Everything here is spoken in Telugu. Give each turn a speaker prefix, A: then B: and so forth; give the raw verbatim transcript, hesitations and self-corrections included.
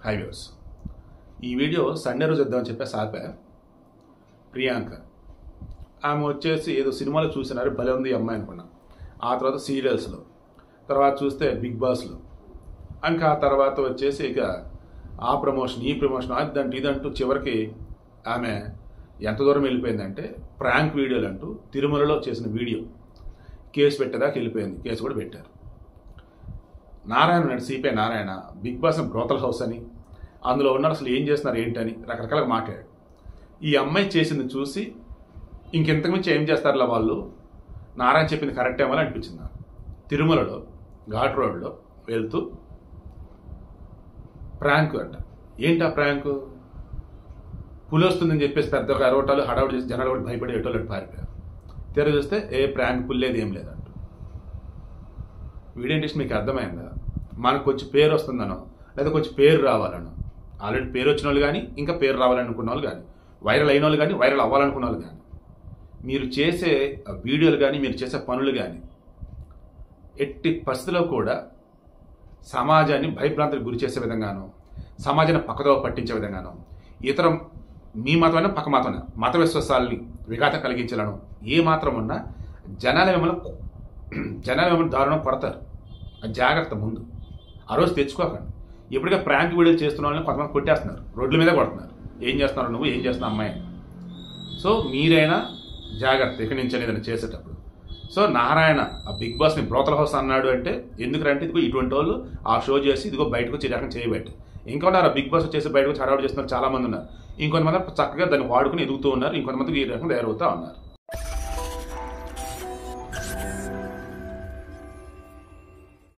A: హై వ్యూవర్స్, ఈ వీడియో సండే రోజు ఇద్దామని చెప్పేసి ఆపా. ప్రియాంక ఆమె వచ్చేసి ఏదో సినిమాలో చూసినారు, భలే ఉంది అమ్మాయి అనుకున్నా. ఆ తర్వాత సీరియల్స్లో, తర్వాత చూస్తే బిగ్ బాస్లో, ఇంకా ఆ తర్వాత వచ్చేసి ఇక ఆ ప్రమోషన్ ఈ ప్రమోషన్ అదంటూ ఇదంటూ చివరికి ఆమె ఎంత దూరం వెళ్ళిపోయిందంటే ప్రాంక్ వీడియోలు అంటూ తిరుమలలో చేసిన వీడియో కేసు పెట్టేదాకా వెళ్ళిపోయింది. కేసు కూడా పెట్టారు. Narayana Naidu, CPI Narayana Big Boss brothel house అని, అందులో ఉన్నారు అసలు ఏం చేస్తున్నారు ఏంటని రకరకాలుగా మాట్లాడాడు. ఈ అమ్మాయి చేసింది చూసి ఇంకెంతకు మించి ఏం చేస్తారులా వాళ్ళు, నారాయణ చెప్పింది కరెక్ట్ ఏమని అనిపించింది నాకు. తిరుమలలో ఘాట్ రోడ్లో వెళ్తూ ప్రాంక్ అంట. ఏంటి ఆ ప్రాంక్? పులి వస్తుందని చెప్పేసి పెద్ద అరవటాలు హడావుడి చేసి జనాలు కూడా భయపడి ఎటోళ్ళు పారిపోయారు. తెర చూస్తే ఏ ప్రాంక్ పుల్లేది ఏం లేదంట. వీడియో ఇండస్ట్రీ మీకు అర్థమైందా? మనకు కొంచెం పేరు వస్తుందనో లేదా కొంచెం పేరు రావాలనో, ఆల్రెడీ పేరు వచ్చిన వాళ్ళు కానీ ఇంకా పేరు రావాలనుకున్న వాళ్ళు కానీ, వైరల్ అయిన వాళ్ళు కానీ వైరల్ అవ్వాలనుకున్న వాళ్ళు కానీ, మీరు చేసే వీడియోలు కానీ మీరు చేసే పనులు కానీ ఎట్టి పరిస్థితిలో కూడా సమాజాన్ని భయభ్రాంతికి గురి చేసే విధంగానో, సమాజాన్ని పక్కదోవ పట్టించే విధంగానో, ఇతర మీ మతమైనా పక్క మతమైనా మత విశ్వాసాలని విఘాతం కలిగించాలను ఏ మాత్రం ఉన్నా జనాల మిమ్మల్ని జనాలు మిమ్మల్ని దారుణం పడతారు. అది జాగ్రత్త. ముందు ఆ రోజు తెచ్చుకోకండి. ఎప్పటికే ప్రాంక్ వీడియోలు చేస్తున్న వాళ్ళని కొంతమంది కొట్టేస్తున్నారు, రోడ్ల మీద కొడుతున్నారు. ఏం చేస్తున్నారు నువ్వు, ఏం చేస్తున్నావు అమ్మాయి? సో మీరైనా జాగ్రత్త ఇక్కడి నుంచి అనేది చేసేటప్పుడు. సో నారాయణ ఆ బిగ్ బాస్ని బ్రోతల్ హౌస్ అన్నాడు అంటే ఎందుకంటే ఇదిగో ఇటువంటి వాళ్ళు ఆ షో చేసి ఇదిగో బయటకు వచ్చి రకం చేయబట్టి, ఇంకా ఉన్నారు ఆ బిగ్ బాస్ వచ్చేసి బయటకు వచ్చి హడావుడి చేస్తున్నారు చాలా మంది ఉన్నారు. ఇంకొంతమంది చక్కగా దాన్ని వాడుకుని ఎదుగుతూ ఉన్నారు, ఇంకొంతమందికి ఈ రకంగా తయారవుతూ ఉన్నారు.